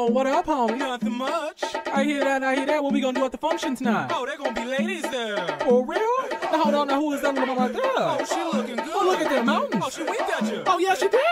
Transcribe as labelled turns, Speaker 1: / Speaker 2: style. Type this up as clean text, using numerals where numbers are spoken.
Speaker 1: what up, homie?
Speaker 2: Nothing much.
Speaker 1: I hear that. What we gonna do at the function tonight?
Speaker 2: Oh, there gonna be ladies there.
Speaker 1: For real? Now, hold on, now who is that little one right there?
Speaker 2: Oh, she looking good.
Speaker 1: Oh, look at them mountains.
Speaker 2: Oh, she winked at you.
Speaker 1: Oh, yeah, she did.